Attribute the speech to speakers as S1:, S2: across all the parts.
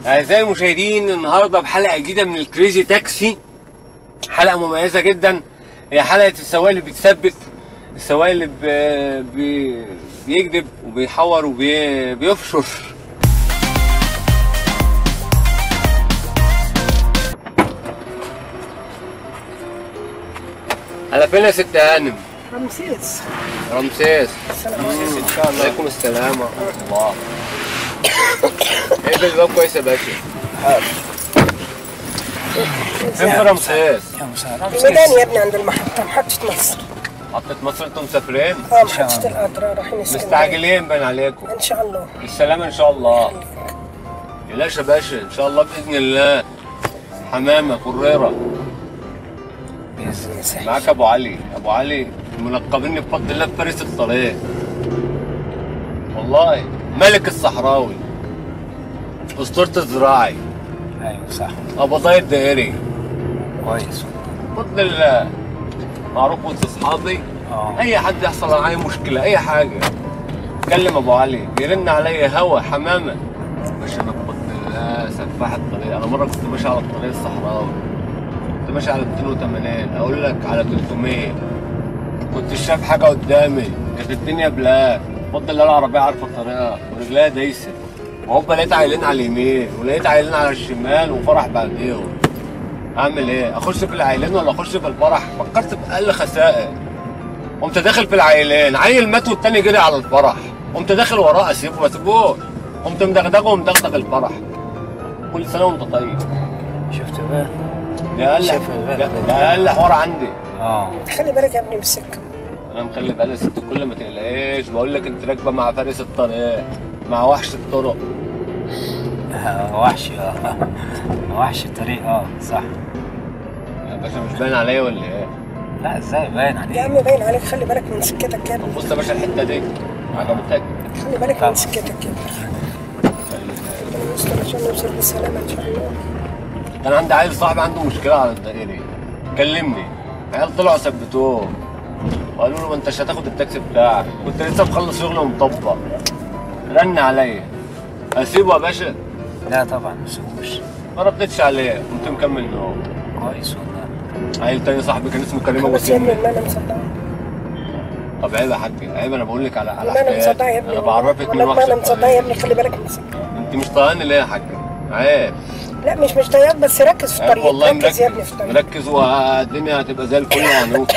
S1: أعزائي المشاهدين، النهارده بحلقة جديدة من الكريزي تاكسي. حلقة مميزة جدا، هي حلقة السواق اللي بيتثبت، السواق اللي بيكذب وبيحور وبيفشر. على فين يا ست هانم؟
S2: رمسيس.
S1: رمسيس.
S2: السلام عليكم. ان شاء الله.
S1: عليكم السلام ورحمة الله. اقفل الباب كويس يا باشا.
S2: حاضر.
S1: فين في رمسيس؟
S2: يا مساء. الميدان يا ابني عند المحطة، محطة مصر.
S1: محطة مصر انتم مسافرين؟
S2: محطة القطر رايحين اسكندرية.
S1: مستعجلين باين عليكم.
S2: ان شاء الله.
S1: بالسلامة ان شاء الله. متقلقش يا باشا، ان شاء الله بإذن الله. حمامة قريرة. معاك ابو علي، ابو علي منقبيني بفضل الله بفارس الطريق. والله ملك الصحراوي، اسطورة الزراعي.
S2: ايوه صح.
S1: ابو ضاي الدائري.
S2: كويس.
S1: بفضل الله. معروف وسط اصحابي. اي حد يحصل معايا مشكلة اي حاجة كلم ابو علي، بيرن عليا هوا حمامة. ماشي انا بفضل الله سفاح الطريق. انا مرة كنت ماشي على الطريق الصحراوي، كنت ماشي على 280، اقول لك على 300. كنت شايف حاجه قدامي، كانت الدنيا بلاك، بفضل الله العربيه عارفه الطريقه ورجليها دايسه، وهوبا لقيت عيلين على اليمين ولقيت عيلين على الشمال وفرح بعديهم. اعمل ايه؟ اخش في العيلين ولا اخش في الفرح؟ فكرت باقل خسائر، قمت داخل في العيلين، عيل مات والتاني جري على الفرح، قمت داخل وراه اسيبه ما اسيبوش، قمت مدغدغه ومدغدغ الفرح. كل سنه وانت طيب.
S2: شفت بقى؟
S1: ده اقل حوار عندي.
S2: خلي بالك يا ابني من السكه.
S1: انا مخلي بالي يا ست الكل، ما تقلقيش، بقول لك انت راكبه مع فارس الطريق، مع وحش الطرق.
S2: وحش وحش الطريق. صح
S1: يا باشا مش باين عليا ولا ايه؟
S2: لا ازاي باين عليك؟ يا عم باين عليك، خلي بالك من سكتك يا ابني.
S1: بص يا باشا الحته دي عجبتك؟
S2: خلي بالك من سكتك يا ابني. عشان نوصل بالسلامه ان شاء الله.
S1: كان عندي عيل صاحبي عنده مشكله على الدائري، كلمني، عيال طلعوا ثبتوه وقالوا له ما انتش هتاخد التاكسي بتاعك، كنت لسه مخلص شغل ومطبق. رن عليا، اسيبه يا باشا؟
S2: لا طبعا ما اسيبوش.
S1: ما ردتش عليه، قمت مكمل نوم.
S2: كويس والله.
S1: عيل تاني صاحبي كان اسمه كريم ابو
S2: بس يا ابني
S1: سن.
S2: انا مصدقه.
S1: طب عيب يا حاج، عيب، انا بقول لك على
S2: انا مصدقه يا ابني،
S1: انا بعرفك من وحش.
S2: انا مصدقه يا ابني، خلي بالك من سكتك.
S1: انت مش طايقاني ليه يا حاج؟ عيب.
S2: لا مش طيب، بس ركز في الطريق.
S1: والله
S2: ركز يا ابني في الطريق،
S1: مركز، والدنيا هتبقى زي الفل وهنوصل.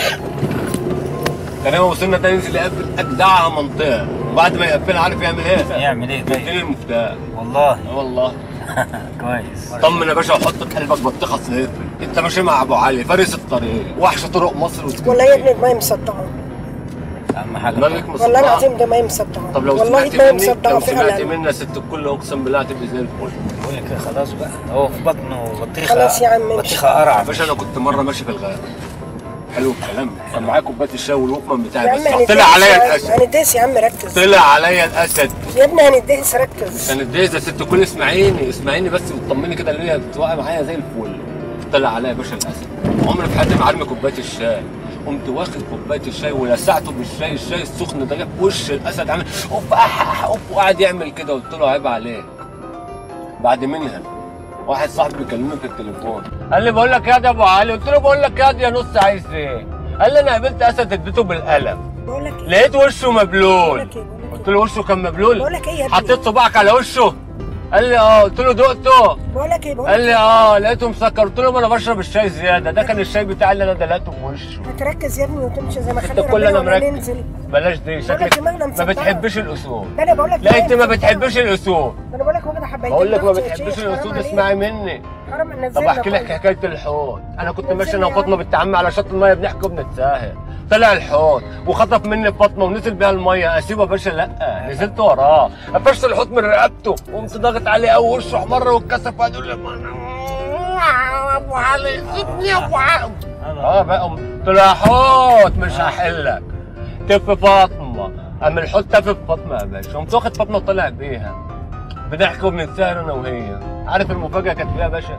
S1: كريم ابو سنه ده ينزل يقفل اجدعها منطقه، وبعد ما يقفلها عارف يعمل ايه؟
S2: يعمل ايه؟
S1: يديني المفتاح.
S2: والله
S1: والله.
S2: كويس.
S1: طمن يا باشا وحط في قلبك بطيخه صفر، انت ماشي مع ابو علي فارس الطريق، وحش طرق مصر واسكندريه.
S2: والله يا ابني ما هي مصدقه.
S1: اهم حاجه دماغك مصدقه.
S2: والله العظيم ده ما هي مصدقه.
S1: طب لو
S2: والله
S1: سمعت
S2: ما هي
S1: مني،
S2: مصدقه
S1: لو
S2: فعلا.
S1: سمعت مني يا ست الكل اقسم بالله هتبقى زي الفل.
S2: بقول لك خلاص بقى، هو في بطنه بطيخه.
S1: خلاص
S2: يا عم بطيخه قرع.
S1: يا باشا انا كنت مره ماشي في الغابه، حلو الكلام، كان معايا كوبايه الشاي والوكمان بتاعي،
S2: يا
S1: بس
S2: عم
S1: طلع عليا الاسد.
S2: هندهس يا عم، ركز.
S1: طلع عليا الاسد
S2: يا ابني هندهس، ركز.
S1: كان الدهس يا ست الكل. اسمعيني بس وطمني كده، اللي هي بتوقع معايا زي الفل. طلع عليا يا باشا الاسد. عمري في حياتي ما عرمي كوبايه الشاي، قمت واخد كوبايه الشاي ولسعته بالشاي، الشاي السخن ده جه في وش الاسد، عامل اوب اوب وقعد يعمل كده. قلت له عيب عليك. بعد منها واحد صاحبي بيكلمني في التليفون، قال لي بقول لك يا ابو علي. قلت له بقول لك يا نص عايز ايه؟ قال لي انا قابلت اسد اديته بالقلم،
S2: بقول لك
S1: لقيت وشه مبلول. قلت له وشه كان مبلول؟
S2: بقول لك ايه يا ابني؟
S1: حطيت صباعك على وشه؟ قال لي قلت له دقته؟
S2: بقول لك ايه؟
S1: قال لي لقيته مسكر. قلت له ما انا بشرب الشاي زياده، ده كان الشاي بتاعي اللي انا دلقته في وشه.
S2: هتركز يا ابني وتمشي زي ما خلينا
S1: كل انا مركز.
S2: ننزل.
S1: بلاش دي، شكلك ما بتحبش الاسود.
S2: لا انا بقول لك
S1: لا انت ما بتحبش الاسود.
S2: انا بقول لك هو كده حبايتين.
S1: بقول لك ما بتحبش الاسود، اسمعي مني.
S2: حرام ننزل.
S1: طب احكي لك حكايه الحوت. انا كنت ماشي انا وفاطمه بنت عمي على شط الميه بنحكي وبنتساهل، طلع الحوت وخطف مني فاطمه ونزل بيها الميه. اسيبه يا باشا؟ لا، نزلت وراه قفشت الحوت من رقبته وقمت ضاغط عليه قوي، وشه احمر واتكسف وقعد يقول لي ابو علي سيبني يا ابو علي. بقى قلت له يا حوت مش هحلك، تف فاطمه. قام الحوت تف في فاطمه يا باشا، قمت واخد فاطمه وطلع بيها بنحكي وبنتسهر انا وهي. عارف المفاجاه كانت فيها يا باشا؟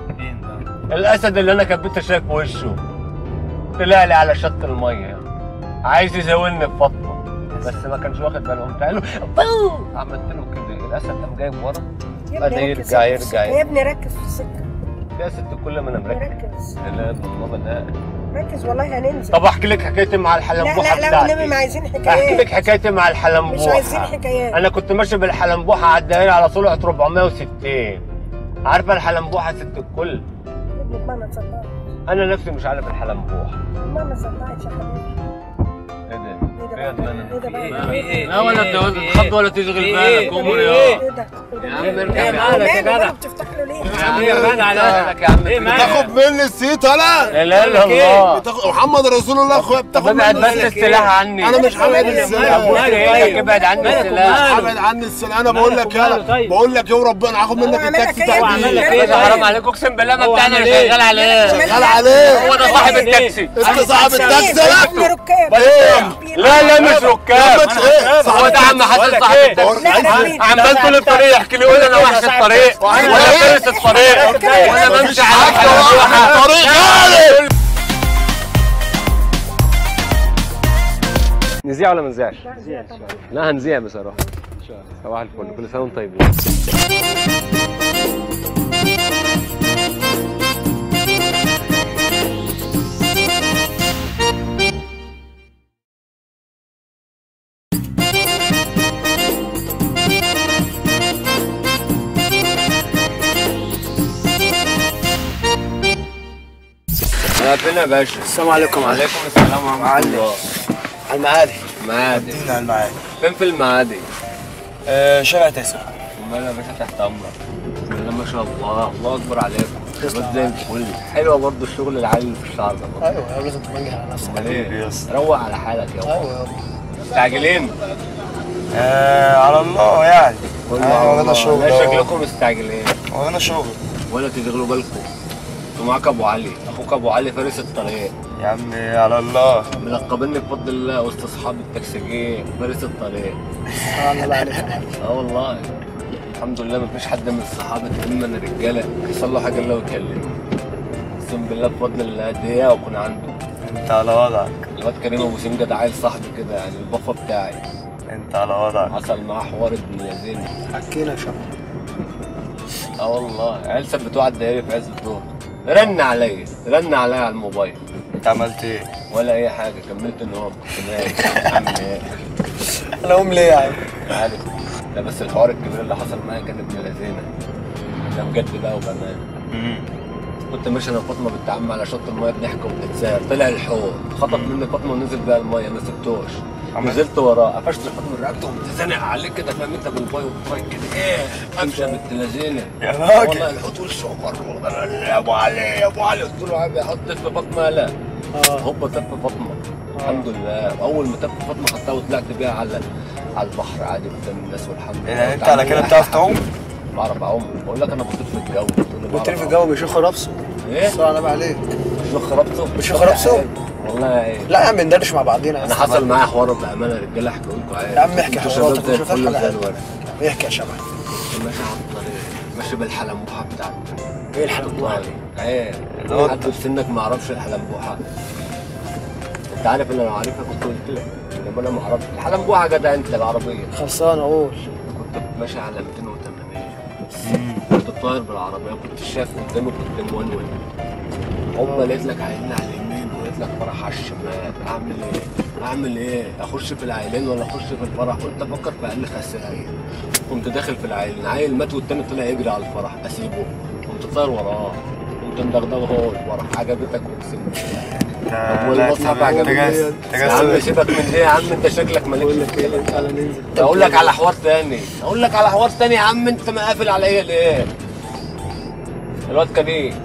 S1: الاسد اللي انا كبيت شايف وشه طلع لي على شط الميه عايز يزاولني بفاطمه، بس ما كانش واخد باله. قمت قال له عملت له كده، الاسد قام جايب ورا هذا يرجع
S2: يا ابني ركز في السكه
S1: يا ست كل ما انا مركز.
S2: ركز
S1: لا بابا لا
S2: ركز والله هننزل.
S1: طب احكي لك حكايتي مع الحلنبوحه
S2: لا
S1: بتاعتي.
S2: والنبي ما عايزين حكايات.
S1: احكي لك حكايتي مع الحلنبوحه.
S2: مش عايزين حكايات.
S1: انا كنت ماشي بالحلنبوحه على الدائري على سرعه 460. عارفه الحلنبوحه ست الكل؟
S2: ابنك ما تصدقش.
S1: انا نفسي مش عارف الحلنبوحه.
S2: ما صدقتش يا حبيبي.
S1: ايه ده؟
S2: ايه ده بقى؟
S1: لا ولا تتخض ولا تشغل بالك امور يا
S2: ايه ده؟
S1: يا عم اركب يا مالك يا جدع.
S2: بتفتح له ليه؟
S1: يا عم يرغان على اهلك يا عم.
S3: بتاخد مني السيت انا؟
S1: لا اله الا الله.
S3: محمد رسول الله اخويا بتاخد مني
S1: ابعد بس السلاح عني.
S3: انا مش هبعد السلاح.
S1: ابعد عني السلاح.
S3: ابعد عني السلاح. انا بقول لك يلا بقول لك ايه وربنا هاخد منك التاكسي
S2: تحديد.
S1: حرام عليك اقسم بالله ما بتاعنا اللي شغال عليه.
S3: شغال عليه.
S1: هو ده صاحب التاكسي.
S3: انت صاحب التاكسي لا؟
S2: ابن ركاب.
S1: لا مش ركاب. هو ده عم حسن صاحب التاكسي. عمال طول الطريق يحكي لي يقول انا وحش الطريق وانا فارس الطريق وانا بمشي على
S3: الطريق غالي.
S1: نذيع ولا ما نذيعش؟ لا هنذيع بصراحه. صباح الفل كل سنه وانتم طيبين. فين يا باشا؟
S4: السلام عليكم.
S1: وعليكم السلام ورحمة الله.
S4: على المعادي.
S1: المعادي.
S4: على المعادي.
S1: فين في المعادي؟
S4: شارع 9.
S1: امال يا باشا تحت امرك. بسم الله ما شاء الله، الله اكبر عليكم. شباب زي الفل. حلوه برضه الشغل العالي اللي في الشعر ده برضه.
S4: ايوه لازم تمنجح على نفسك.
S1: امال ايه؟ روق على حالك يابا.
S4: ايوه يابا.
S1: مستعجلين؟
S4: على الله يعني.
S1: واخدنا شغل. لا شكلكم مستعجلين.
S4: واخدنا شغل.
S1: ولا تشغلوا بالكم. انتوا معاك ابو علي، اخوك ابو علي فارس الطريق.
S4: يا عمي على الله.
S1: ملقبيني بفضل الله وسط اصحاب التكسيجيه فارس الطريق.
S4: الله عليك.
S1: والله الحمد لله مفيش حد من الصحابه اما انا رجاله يحصل له حاجه الا ويكلمني. اقسم بالله بفضل الله هديه واكون عنده.
S4: انت على وضعك.
S1: الواد كريم ابو سمجه ده عيل صاحبي كده يعني البفه بتاعي.
S4: انت على وضعك.
S1: حصل معاه حوار ابن لذينه.
S4: حكينا يا شباب.
S1: والله عيال ثبتوه على الدائري في عز الظهر. رن عليا على الموبايل.
S4: انت عملت ايه؟
S1: ولا اي حاجه كملت النوم كنت نايم. عم ايه؟
S4: انا قوم ليه يا عم؟
S1: عارف. لا بس الحوار الكبير اللي حصل معايا كان ابن لذينه. ده بجد بقى وبامان. كنت ماشي انا وفاطمه بنت عمي على شط المايه بنحكي وبنتساهر، طلع الحوض خطف مني فاطمه ونزل بيها المايه ما سبتوش. نزلت وراه قفشت الحوض من رقبته وقمت زانق عليه كده فاهم انت بالباي وباي كده ايه قفشه بنت لذينه.
S4: يا راجل
S1: والله الحوض وشه مر يا ابو علي يا ابو علي قلت له عم حط في فاطمه لا هوبا تف فاطمه. الحمد لله اول ما تف فاطمه خدتها وطلعت بيها على البحر عادي قدام الناس والحمد لله.
S4: يعني انت على كده بتعرف تعوم؟
S1: بعرف اعوم. بقول لك انا بطير في الجو.
S4: بطير في الجو بيشوخ رابسه.
S1: ايه؟
S4: صعب عليك.
S1: بيشوخ رابسه؟
S4: بيشوخ رابسه؟
S1: والله ايه؟
S4: لا يا عم ندردش مع بعضينا.
S1: انا حصل معايا حوار بامانه رجاله احكي لكم عادي.
S4: يا عم احكي حواراتك
S1: زي الفل وزي الورد.
S4: احكي يا شباب.
S1: ماشي على الطريق ماشي بالحلنبوحه بتاعتي.
S4: ايه الحلنبوحه دي؟
S1: ايه؟ حد في سنك ما يعرفش الحلنبوحه. انت عارف ان انا لو عارفها كنت قلت لك انما انا ما اعرفش الحلنبوحه يا جدع انت العربيه.
S4: خلصانه قول.
S1: كنت ماشي على 280 كنت طاير بالعربيه كنت شايف قدامي كنت مونون. هما لقيت لك عيلين على اليمين ولقيت لك فرح على الشمال. اعمل ايه؟ اخش في العيلين ولا اخش في الفرح؟ قلت افكر في اقل خسائر. قمت داخل في العيلين، عيل مات والتاني طلع يجري على الفرح اسيبه. قمت طاير وراه قمت مدغدغه هو الفرح. عجبتك اقسم بالله. والمصحف عجبتني. يا عم سيبك من دي يا عم انت شكلك مالكش فيه.
S4: تعالى ننزل.
S1: اقول لك على حوار تاني يا عم انت مقافل عليا ليه؟ الواد كريم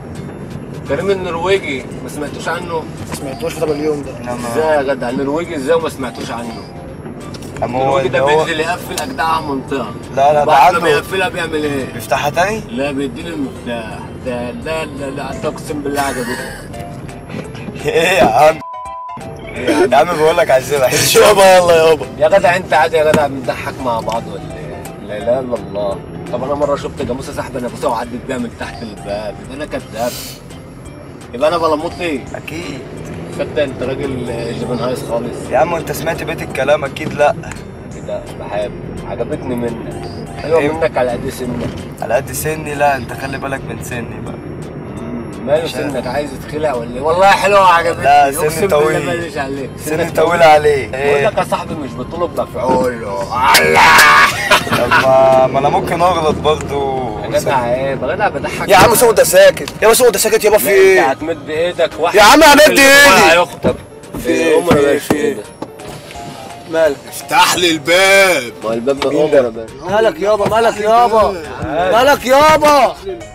S1: النرويجي ما سمعتوش عنه؟
S4: ما سمعتوش في اليوم ده.
S1: ازاي يا جدع النرويجي ازاي وما سمعتوش عنه؟ النرويجي ده بينزل يقفل اجدع منطقه.
S4: لا ده
S1: عنده بيقفلها بيعمل ايه؟
S4: بيفتحها تاني؟
S1: لا بيديني المفتاح. لا اقسم بالله عجبتك.
S4: ايه يا عم؟ يا عم بقول لك عايزين رايحين شوبه يلا يابا.
S1: يا جدع انت عادي يا جدع بنضحك مع بعض ولا ايه؟ لا اله الا الله. طب انا مره شفت جاموسه سحبه نفسها وعدت بيها من تحت الباب يبقى انا كداب. يبقى انا بلمطني؟
S4: اكيد.
S1: صدق انت راجل جبن هايص خالص.
S4: يا عم انت سمعت بيت الكلام؟ اكيد لا.
S1: كده بحب عجبتني منك. حلوه منك على قد سنك.
S4: على قد سني؟ لا انت خلي بالك من سني بقى.
S1: ماله سنك عايز تخلع ولا ايه؟ والله حلوه وعجبتني.
S4: لا سني طويل.
S1: ماليش عليك.
S4: سني طويل عليه.
S1: بقول لك يا صاحبي مش بطلب مفعول.
S4: طب ما انا ممكن اغلط برضه.
S1: يا جدع عيب يا جدع بضحك.
S3: يا عم سود ساكت، يا سود ساكت يابا في ايه؟
S1: انت هتمد ايدك واحد
S3: يا عم همد ايدي.
S1: هيخطب في ايه؟ عمر يا باشا ايه ده؟
S3: مالك؟ افتح لي الباب.
S1: ما الباب ده عمر يا باشا.
S3: مالك يابا؟ مالك يابا؟ مالك يابا؟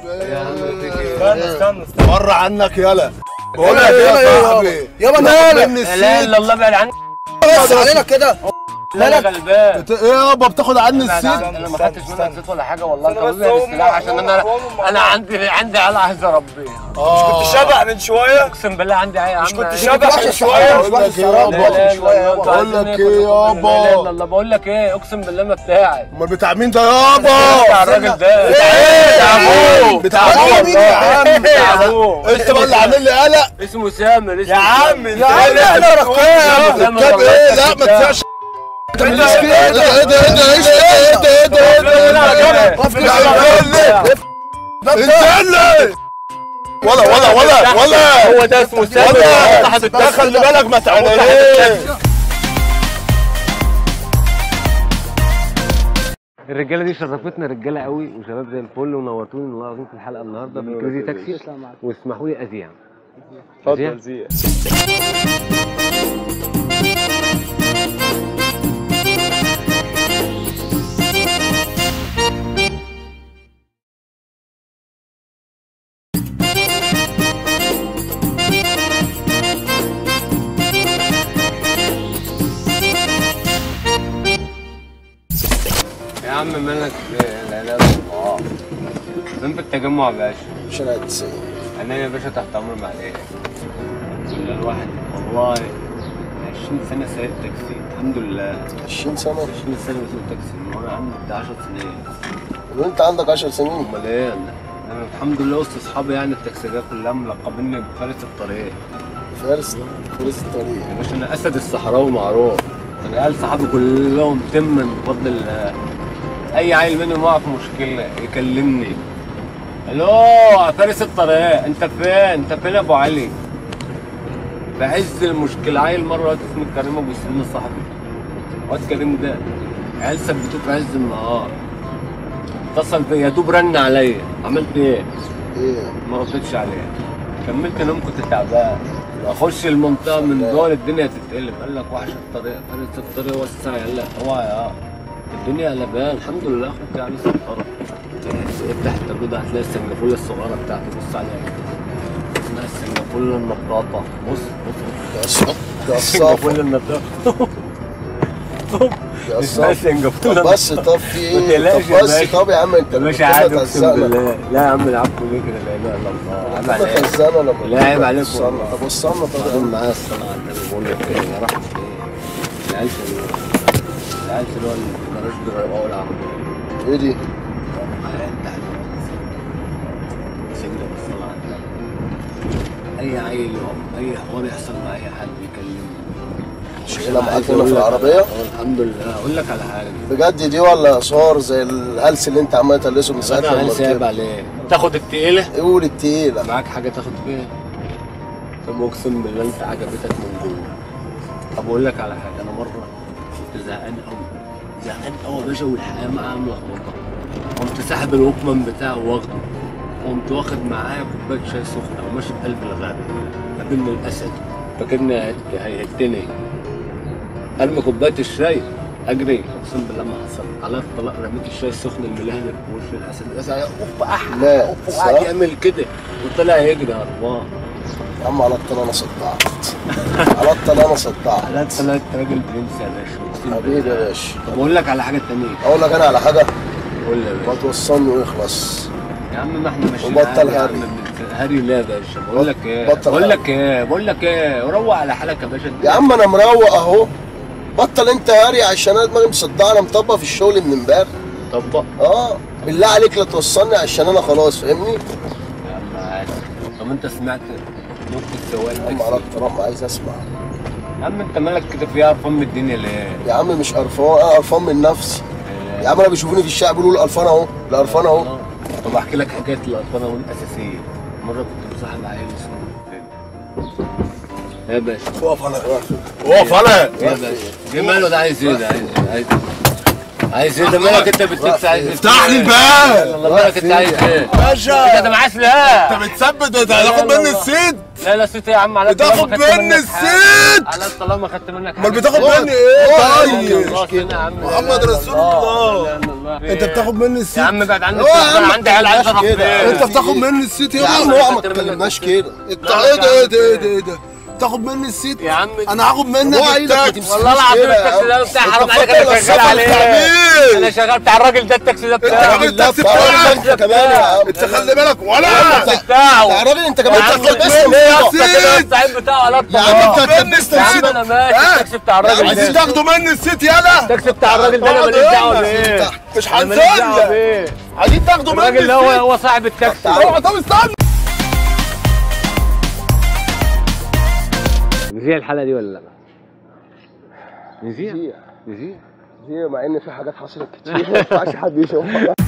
S4: استنى
S3: بره عنك يالا. بقول لك ايه يا صاحبي؟ يابا مالك؟
S1: لا اله الا الله بعد عني.
S3: بس علينا كده.
S1: مالك غلبان؟
S3: ايه يابا بتاخد عني السيت؟
S1: انا ما خدتش منك زيت ولا حاجه والله. انت بتبيع السلاح عشان انا عندي عيال عايز اربيها.
S4: مش كنت شبع من شويه؟
S1: اقسم بالله عندي عيال يا عم.
S4: مش كنت شبع من شويه؟
S3: بقول لك ايه يابا؟
S1: الله بقول لك ايه اقسم بالله ما بتاعي.
S3: امال بتاع مين ده يابا؟
S1: بتاع الراجل ده.
S3: بتاع ابوه.
S1: بتاع ابوه
S3: مين يا عم؟
S1: بتاع ابوه.
S3: انت بقى اللي عامل لي قلق.
S1: اسمه سامر.
S4: يا عم
S3: يا عم احنا ركاب. ركاب ايه؟ لا ما تسعش. ايه ده ايه ده ايه ده ايه ده انزل ولا
S1: هو ده اسمه سامر.
S3: خلي بالك ما تعملش.
S1: الرجاله دي شرفتنا رجاله قوي وشباب زي الفل ونورتوني والله العظيم في الحلقه النهارده في كريزي تاكسي. واسمحوا لي اذيع.
S4: اتفضل زياد.
S1: يا عم مالك لا لا الله. فين في التجمع يا باشا؟
S3: شارع 90.
S1: انا يا باشا تحت امر معلش. الواحد والله 20 سنه سايق تاكسي الحمد لله.
S3: 20 سنة؟
S1: 20 سنه بسوق تاكسي من وانا عندي بتاع 10 سنين.
S3: وانت عندك 10 سنين؟
S1: امال ايه؟ انا الحمد لله وسط اصحابي يعني التاكسيات كلها ملقبيني بفارس الطريق.
S3: فارس الطريق
S1: يا باشا انا اسد الصحراوي معروف. العيال صحابي كلهم تما بفضل الله. اي عيل منهم واقف مشكله يكلمني. الو فارس الطريق انت فين؟ انت فين يا ابو علي؟ في عز المشكله عيل مره واد اسمه كريم ابو سنين صاحبي. واد كريم ده عيال ثبتوه في عز النهار. اتصل بيا يا دوب رن عليا. عملت ايه؟
S3: ايه؟
S1: ما ردتش عليه. كملت نوم كنت تعبان. اخش المنطقه من دول الدنيا تتقلب. قال لك وحش الطريق فارس الطريق وسع يلا هو يا الدنيا قلبان الحمد لله. اخوك يعني سفره. افتح التابلو هتلاقي السنجافوله الصغيره بتاعتي. بص عليها اسمها السنجافوله النطاطه. بص
S3: السنجافوله
S1: النطاطه.
S3: اسمها
S1: السنجافوله.
S3: بس طب في ايه؟
S1: ما تقلقش
S3: طب بس طب يا عم انت
S1: يا باشا عادي اقسم بالله. لا يا عم العفو ليه كده؟ لا اله الا الله. عيب عليك.
S3: خزانه لما
S1: لا عيب عليك.
S3: طب وصلنا طب
S1: معايا الصلاة على النبي. بقول لك ايه يا رحمة ايه؟ العيال اللي هو الجراج بيروقوا العربية.
S3: ايه دي؟
S1: اي عيل اي حوار يحصل مع اي حد يكلمني.
S3: شغاله معاك هنا في العربيه؟
S1: الحمد لله. اقول لك على حاجه
S3: بجد دي ولا صور زي الهلس اللي انت عمال تلبسه من ساعه
S1: انا
S3: لما
S1: سايب عليه. تاخد التقيله؟
S3: قول التقيله.
S1: معاك حاجه تاخد فيها؟ طب اقسم بالله انت عجبتك من جوه. طب اقول لك على حاجه. انا مره كنت زهقان قوي يا باشا والحياه معايا ملخبطه. قمت ساحب الوكمان بتاعه واخده. قمت واخد معايا كوبايه شاي سخنه وماشي في قلب الغابه. قابلني الاسد فاكرني هيهتني. ارمي كوبايه الشاي اجري. اقسم بالله ما حصل. على الطلاق رميت الشاي السخن الملهلب في وش الاسد. اوف
S3: لا
S1: اوف قاعد يعمل كده وطلع يجري هربان.
S3: يا عم على الطلاق انا صدعت. على الطلاق انا صدعت.
S1: على الطلاق انت راجل برنس يا باشا.
S3: حبيبي يا باشا.
S1: طب اقول لك على حاجه تانيه.
S3: اقول لك انا على حاجه؟
S1: قول لي يا
S3: ما
S1: باشا.
S3: توصلني ويخلص
S1: يا عم ما احنا ماشيين.
S3: وبطل هري.
S1: هري لا يا باشا. بقول لك ايه؟ بقول لك ايه؟ روق على حالك يا باشا.
S3: يا عم انا مروق اهو. بطل انت هري عشان انا دماغي مصدعه. انا مطبق في الشغل من امبارح.
S1: طبق؟
S3: بالله عليك لا توصلني عشان انا خلاص فاهمني؟
S1: يا عم عادي. طب انت سمعت نقطة سواق
S3: يا عم على الطلاق ما عايز اسمع.
S1: يا عم انت مالك كده فيها قرفان من الدنيا ليه؟
S3: يا عم مش قرفان. انا قرفان من نفسي. يا عم انا بيشوفوني في الشارع بيقولوا القرفان اهو القرفان اهو.
S1: طب احكي لك حكايه القرفانه والاساسيه. مره كنت مصاحب عيل اسمه يا باشا
S3: اقف انا اقف انا
S1: يا باشا جماله ده عايز ايه؟ ده عايز ايه؟ ده مالك انت بالتاكسي عايز ايه؟
S3: افتح لي الباب.
S1: والله مالك انت عايز ايه؟
S3: باشا
S1: انت معاك لا
S3: انت بتثبت هتاخد مني السيد.
S1: لا صوت يا عم على
S3: بتاخد مني السيد.
S1: على طالما خدت منك
S3: امال بتاخد مني ايه طيب؟
S1: طيب
S3: محمد رسول الله. انت بتاخد مني السيد
S1: يا عم بعد عني انا عندي عيال عايز اعرف
S3: انت بتاخد مني السيد يا عم. ما تكلمناش كده. انت ايه ده تاخد مني السيد
S1: يا عم
S3: انا هاخد منك التاكسي.
S1: والله العظيم التاكسي ده بتاع حرام عليك انا شغال عليه. انا شغال بتاع الراجل ده التاكسي ده بتاعه.
S3: انت التاكسي بتاعك انت كمان يا عم. انت خلي بالك ولا
S1: بتاعه
S3: يا راجل انت كمان تاخد بس
S1: السعيد بتاعه على
S3: يا عم انت هتلبسني
S1: يا عم انا ماشي التاكسي بتاع الراجل
S3: عايزين
S1: ده
S3: تاخدوا مني السيت يلا.
S1: التاكسي بتاع الراجل ده انا ماليش دعوه بيه.
S3: مش
S1: أنا ماليش دعوة
S3: هنسلك.
S1: بيه.
S3: عايزين تاخدوا مني
S1: الراجل ده هو صاحب التاكسي.
S3: طب استنى.
S1: نذيع الحلقه دي ولا لا؟ نذيع
S3: مع ان في حاجات حصلت كتير ما ينفعش حد يشوفها.